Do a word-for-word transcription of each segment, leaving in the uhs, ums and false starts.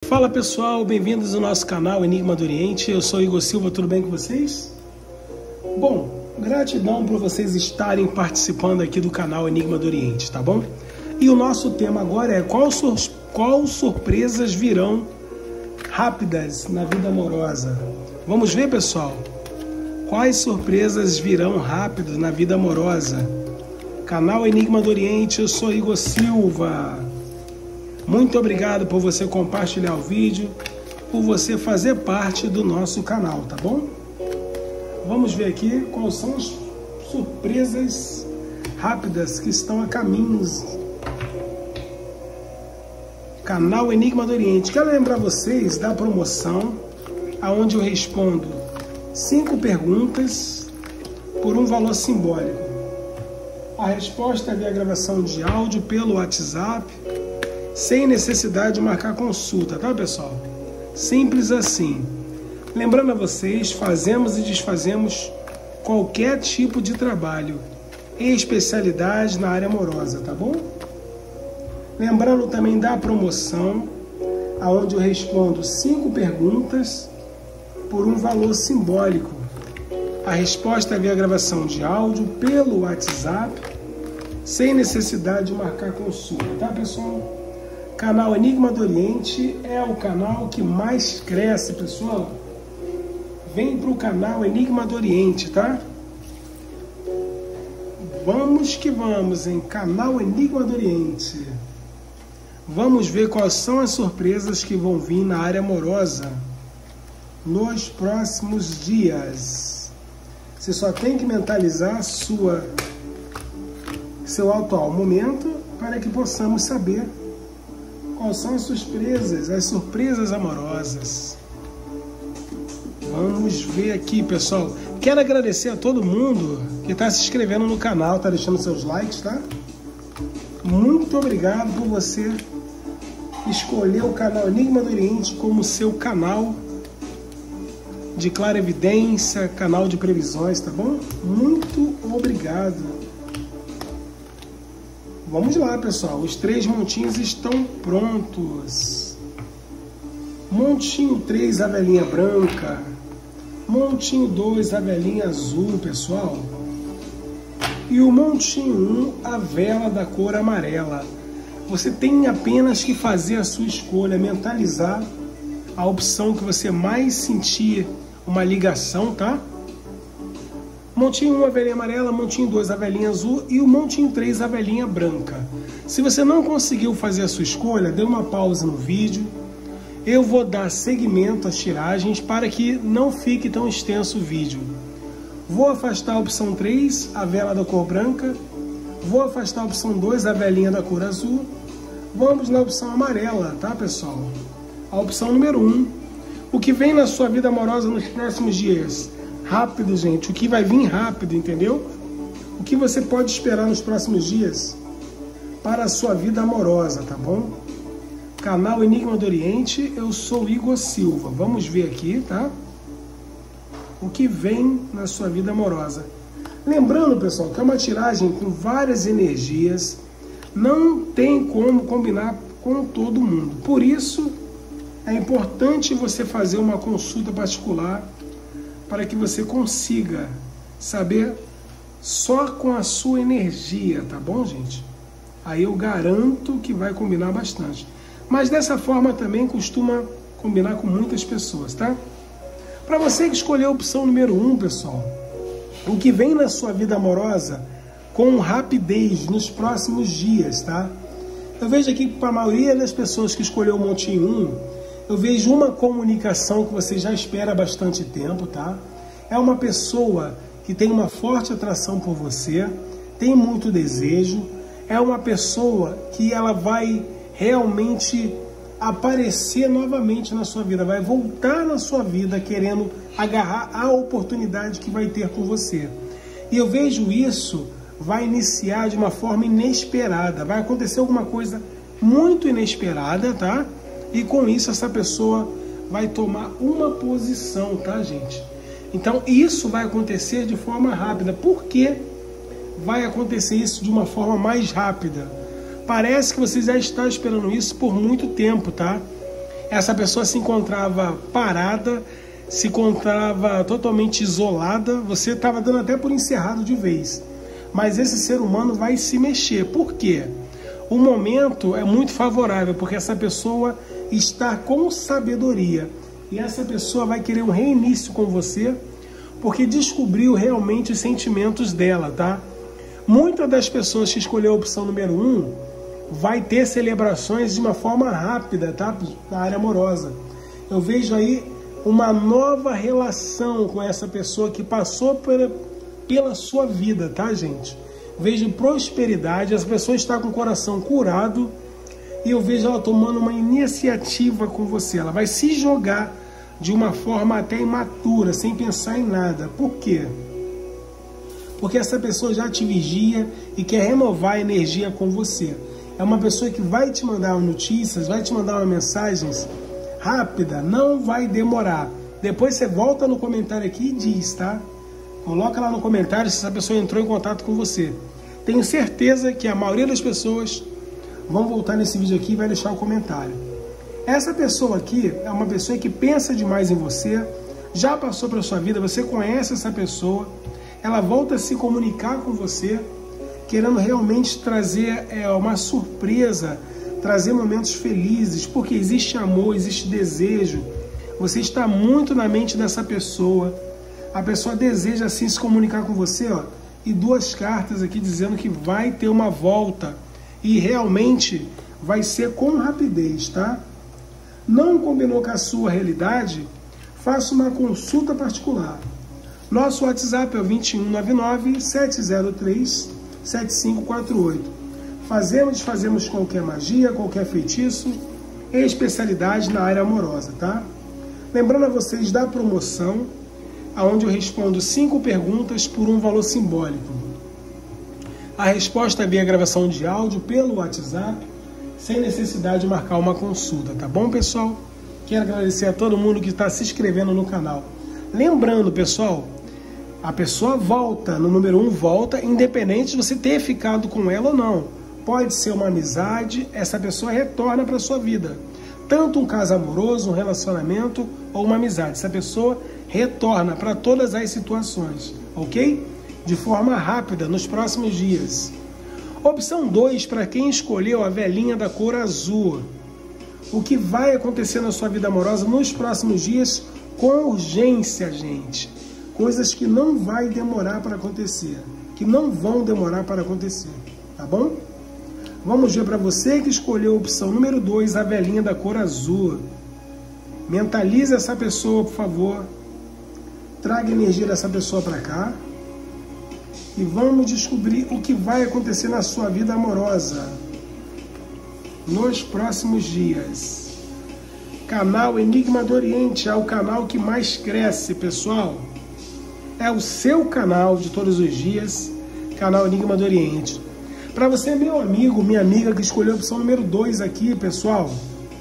Fala pessoal, bem-vindos ao nosso canal Enigma do Oriente. Eu sou Igor Silva, tudo bem com vocês? Bom, gratidão por vocês estarem participando aqui do canal Enigma do Oriente, tá bom? E o nosso tema agora é qual, sur qual surpresas virão rápidas na vida amorosa. Vamos ver, pessoal? Quais surpresas virão rápidas na vida amorosa? Canal Enigma do Oriente, eu sou Igor Silva. Muito obrigado por você compartilhar o vídeo, por você fazer parte do nosso canal, tá bom? Vamos ver aqui quais são as surpresas rápidas que estão a caminhos. Canal Enigma do Oriente. Quero lembrar vocês da promoção, onde eu respondo cinco perguntas por um valor simbólico. A resposta é via gravação de áudio pelo WhatsApp, sem necessidade de marcar consulta, tá pessoal? Simples assim. Lembrando a vocês, fazemos e desfazemos qualquer tipo de trabalho em especialidade na área amorosa, tá bom? Lembrando também da promoção, onde eu respondo cinco perguntas por um valor simbólico. A resposta é via gravação de áudio pelo WhatsApp, sem necessidade de marcar consulta, tá pessoal? Canal Enigma do Oriente é o canal que mais cresce, pessoal. Vem para o canal Enigma do Oriente, tá? Vamos que vamos em canal Enigma do Oriente. Vamos ver quais são as surpresas que vão vir na área amorosa nos próximos dias. Você só tem que mentalizar sua, seu atual momento para que possamos saber quais são as surpresas, as surpresas amorosas. Vamos ver aqui, pessoal. Quero agradecer a todo mundo que está se inscrevendo no canal, está deixando seus likes, tá? Muito obrigado por você escolher o canal Enigma do Oriente como seu canal de clarividência, canal de previsões, tá bom? Muito obrigado. Vamos lá, pessoal. Os três montinhos estão prontos. Montinho três, a velinha branca. Montinho dois, a velinha azul, pessoal. E o montinho um, a vela da cor amarela. Você tem apenas que fazer a sua escolha, mentalizar a opção que você mais sentir uma ligação, tá? Montinho um, a velinha amarela, montinho dois, a velinha azul e o montinho três, a velinha branca. Se você não conseguiu fazer a sua escolha, dê uma pausa no vídeo. Eu vou dar seguimento às tiragens para que não fique tão extenso o vídeo. Vou afastar a opção três, a vela da cor branca. Vou afastar a opção dois, a velinha da cor azul. Vamos na opção amarela, tá, pessoal? A opção número um. O que vem na sua vida amorosa nos próximos dias? Rápido, gente. O que vai vir rápido, entendeu? O que você pode esperar nos próximos dias para a sua vida amorosa, tá bom? Canal Enigma do Oriente, eu sou Igor Silva. Vamos ver aqui, tá? O que vem na sua vida amorosa. Lembrando, pessoal, que é uma tiragem com várias energias. Não tem como combinar com todo mundo. Por isso, é importante você fazer uma consulta particular para que você consiga saber só com a sua energia, tá bom, gente? Aí eu garanto que vai combinar bastante. Mas dessa forma também costuma combinar com muitas pessoas, tá? Para você que escolheu a opção número um, pessoal, o que vem na sua vida amorosa com rapidez nos próximos dias, tá? Eu vejo aqui que para a maioria das pessoas que escolheu o montinho um, eu vejo uma comunicação que você já espera há bastante tempo, tá? É uma pessoa que tem uma forte atração por você, tem muito desejo, é uma pessoa que ela vai realmente aparecer novamente na sua vida, vai voltar na sua vida querendo agarrar a oportunidade que vai ter com você. E eu vejo isso vai iniciar de uma forma inesperada, vai acontecer alguma coisa muito inesperada, tá? E com isso essa pessoa vai tomar uma posição, tá, gente? Então isso vai acontecer de forma rápida. Por que vai acontecer isso de uma forma mais rápida? Parece que você já está esperando isso por muito tempo, tá? essa pessoa se encontrava parada, se encontrava totalmente isolada, você estava dando até por encerrado de vez. Mas esse ser humano vai se mexer. Por quê? O momento é muito favorável, porque essa pessoa está com sabedoria. E essa pessoa vai querer um reinício com você, porque descobriu realmente os sentimentos dela, tá? Muitas das pessoas que escolheram a opção número um vai ter celebrações de uma forma rápida, tá? Na área amorosa. Eu vejo aí uma nova relação com essa pessoa que passou pela, pela sua vida, tá, gente? Vejo prosperidade, essa pessoa está com o coração curado e eu vejo ela tomando uma iniciativa com você. Ela vai se jogar de uma forma até imatura, sem pensar em nada. Por quê? Porque essa pessoa já te vigia e quer renovar a energia com você. É uma pessoa que vai te mandar notícias, vai te mandar uma mensagens rápida, não vai demorar. Depois você volta no comentário aqui e diz, tá? Coloca lá no comentário se essa pessoa entrou em contato com você. Tenho certeza que a maioria das pessoas vão voltar nesse vídeo aqui e vai deixar o comentário. Essa pessoa aqui é uma pessoa que pensa demais em você, já passou pela sua vida, você conhece essa pessoa, ela volta a se comunicar com você, querendo realmente trazer é, uma surpresa, trazer momentos felizes, porque existe amor, existe desejo, você está muito na mente dessa pessoa, a pessoa deseja assim se comunicar com você, ó, e duas cartas aqui dizendo que vai ter uma volta, e realmente vai ser com rapidez, tá? Não combinou com a sua realidade? Faça uma consulta particular. Nosso WhatsApp é o dois um nove nove, sete zero três, sete cinco quatro oito. Fazemos, fazemos qualquer magia, qualquer feitiço, e especialidade na área amorosa, tá? Lembrando a vocês da promoção, onde eu respondo cinco perguntas por um valor simbólico. A resposta é via gravação de áudio pelo WhatsApp, sem necessidade de marcar uma consulta, tá bom, pessoal? Quero agradecer a todo mundo que está se inscrevendo no canal. Lembrando, pessoal, a pessoa volta, no número um volta, independente de você ter ficado com ela ou não. Pode ser uma amizade, essa pessoa retorna para a sua vida. Tanto um caso amoroso, um relacionamento ou uma amizade. Essa pessoa retorna para todas as situações, ok? De forma rápida, nos próximos dias. Opção dois, para quem escolheu a velhinha da cor azul. O que vai acontecer na sua vida amorosa nos próximos dias com urgência, gente. Coisas que não vai demorar para acontecer. Que não vão demorar para acontecer. Tá bom? Vamos ver para você que escolheu a opção número dois, a velhinha da cor azul. Mentalize essa pessoa, por favor. Traga a energia dessa pessoa para cá. E vamos descobrir o que vai acontecer na sua vida amorosa nos próximos dias. Canal Enigma do Oriente é o canal que mais cresce, pessoal. É o seu canal de todos os dias, canal Enigma do Oriente. Para você, meu amigo, minha amiga que escolheu a opção número dois aqui, pessoal,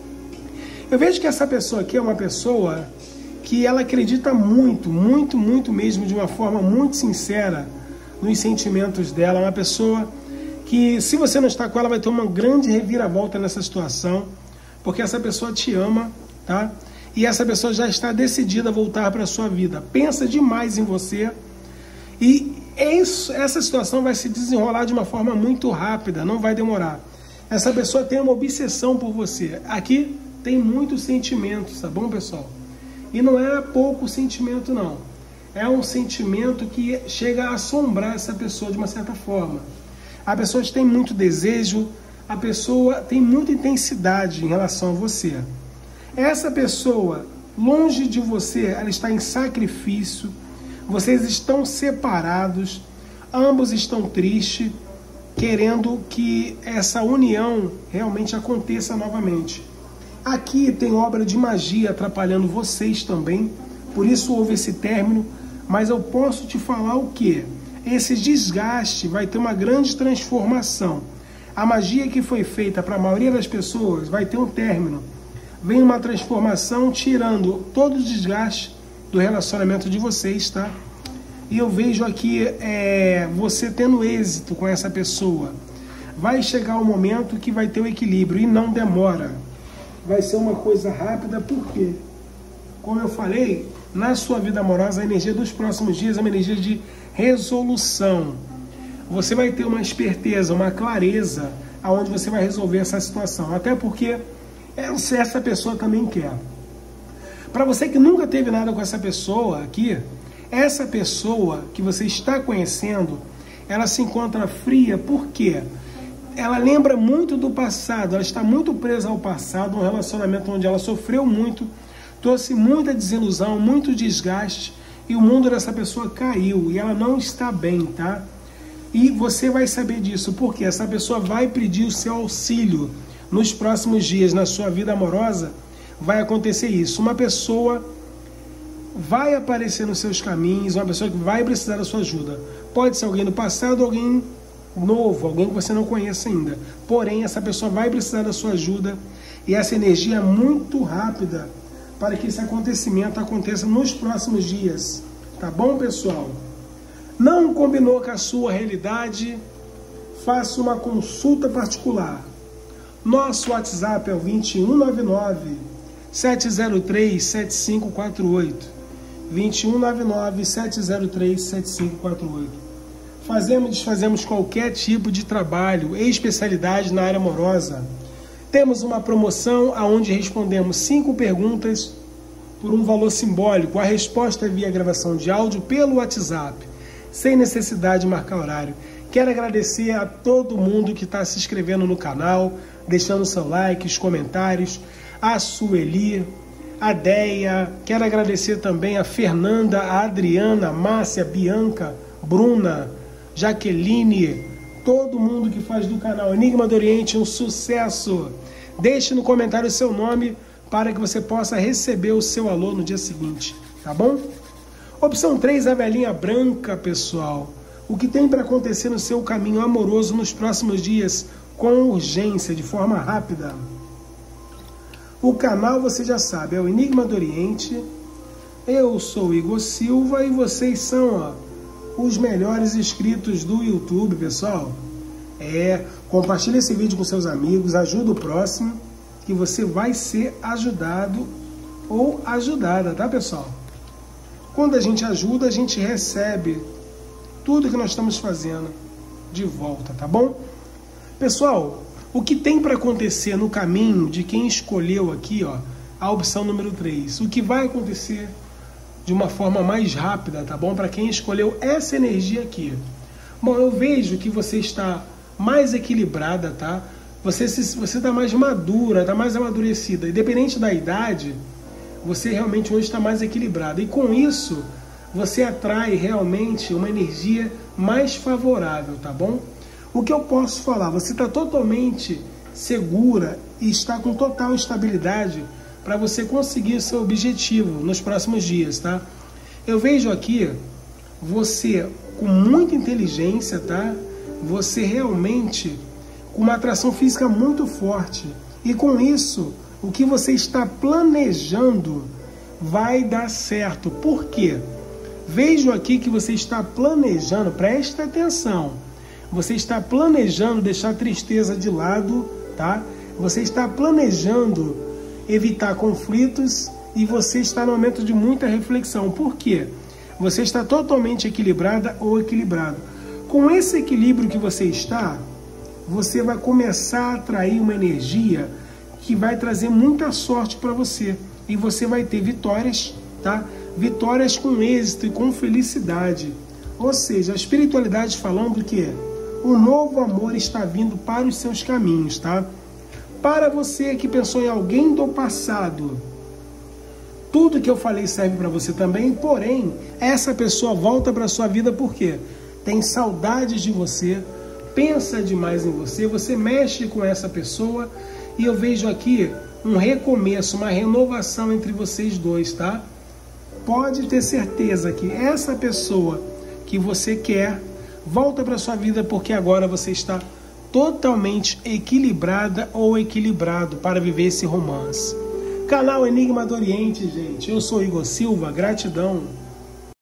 eu vejo que essa pessoa aqui é uma pessoa que ela acredita muito, muito, muito mesmo, de uma forma muito sincera nos sentimentos dela. É uma pessoa que, se você não está com ela, vai ter uma grande reviravolta nessa situação, porque essa pessoa te ama, tá? E essa pessoa já está decidida a voltar para a sua vida. Pensa demais em você e isso, essa situação vai se desenrolar de uma forma muito rápida, não vai demorar. Essa pessoa tem uma obsessão por você. Aqui tem muitos sentimentos, tá bom, pessoal? E não é pouco sentimento, não. É um sentimento que chega a assombrar essa pessoa de uma certa forma. A pessoa tem muito desejo, a pessoa tem muita intensidade em relação a você. Essa pessoa, longe de você, ela está em sacrifício, vocês estão separados, ambos estão tristes, querendo que essa união realmente aconteça novamente. Aqui tem obra de magia atrapalhando vocês também, por isso houve esse término. Mas eu posso te falar o que? Esse desgaste vai ter uma grande transformação. A magia que foi feita para a maioria das pessoas vai ter um término. Vem uma transformação tirando todo o desgaste do relacionamento de vocês, tá? E eu vejo aqui é, você tendo êxito com essa pessoa. Vai chegar um momento que vai ter o equilíbrio e não demora. vai ser uma coisa rápida, porque, como eu falei, na sua vida amorosa, a energia dos próximos dias é uma energia de resolução. Você vai ter uma esperteza, uma clareza, aonde você vai resolver essa situação. Até porque essa pessoa também quer. Para você que nunca teve nada com essa pessoa aqui, essa pessoa que você está conhecendo, ela se encontra fria, por quê? Ela lembra muito do passado, ela está muito presa ao passado, um relacionamento onde ela sofreu muito, trouxe muita desilusão, muito desgaste, e o mundo dessa pessoa caiu, e ela não está bem, tá? E você vai saber disso, porque essa pessoa vai pedir o seu auxílio. Nos próximos dias, na sua vida amorosa, vai acontecer isso. Uma pessoa vai aparecer nos seus caminhos, uma pessoa que vai precisar da sua ajuda. Pode ser alguém do passado, alguém novo, alguém que você não conhece ainda. Porém, essa pessoa vai precisar da sua ajuda, e essa energia é muito rápida para que esse acontecimento aconteça nos próximos dias. Tá bom, pessoal? Não combinou com a sua realidade? Faça uma consulta particular. Nosso WhatsApp é o vinte e um nove nove, sete zero três, sete cinco quatro oito. vinte e um nove nove, sete zero três, sete cinco quatro oito. Fazemos e desfazemos qualquer tipo de trabalho e especialidade na área amorosa. Temos uma promoção onde respondemos cinco perguntas por um valor simbólico. A resposta é via gravação de áudio pelo WhatsApp, sem necessidade de marcar horário. Quero agradecer a todo mundo que está se inscrevendo no canal, deixando seu like, os comentários, a Sueli, a Deia. Quero agradecer também a Fernanda, a Adriana, a Márcia, a Bianca, Bruna, Jaqueline, todo mundo que faz do canal Enigma do Oriente um sucesso. Deixe no comentário o seu nome para que você possa receber o seu alô no dia seguinte, tá bom? Opção três, a velhinha branca, pessoal. O que tem para acontecer no seu caminho amoroso nos próximos dias, com urgência, de forma rápida. O canal, você já sabe, é o Enigma do Oriente. Eu sou o Igor Silva e vocês são, ó, os melhores inscritos do YouTube, pessoal. É, compartilha esse vídeo com seus amigos, ajuda o próximo, que você vai ser ajudado ou ajudada, tá, pessoal? Quando a gente ajuda, a gente recebe tudo que nós estamos fazendo de volta, tá bom? Pessoal, o que tem para acontecer no caminho de quem escolheu aqui, ó, a opção número três? O que vai acontecer de uma forma mais rápida, tá bom? Para quem escolheu essa energia aqui. Bom, eu vejo que você está mais equilibrada, tá? Você se, você está mais madura, está mais amadurecida. Independente da idade, você realmente hoje está mais equilibrada. E com isso, você atrai realmente uma energia mais favorável, tá bom? O que eu posso falar? Você está totalmente segura e está com total estabilidade para você conseguir o seu objetivo nos próximos dias, tá? Eu vejo aqui você com muita inteligência, tá? Você realmente com uma atração física muito forte. E com isso, o que você está planejando vai dar certo. Por quê? Vejo aqui que você está planejando, presta atenção, você está planejando deixar a tristeza de lado, tá? Você está planejando evitar conflitos e você está no momento de muita reflexão. Por quê? Você está totalmente equilibrada ou equilibrado. Com esse equilíbrio que você está, você vai começar a atrair uma energia que vai trazer muita sorte para você. E você vai ter vitórias, tá? Vitórias com êxito e com felicidade. Ou seja, a espiritualidade falando que um novo amor está vindo para os seus caminhos, tá? Para você que pensou em alguém do passado, tudo que eu falei serve para você também, porém, essa pessoa volta para a sua vida porque tem saudades de você, pensa demais em você, você mexe com essa pessoa e eu vejo aqui um recomeço, uma renovação entre vocês dois, tá? Pode ter certeza que essa pessoa que você quer volta para sua vida porque agora você está totalmente equilibrada ou equilibrado para viver esse romance. Canal Enigma do Oriente, gente. Eu sou Igor Silva, gratidão.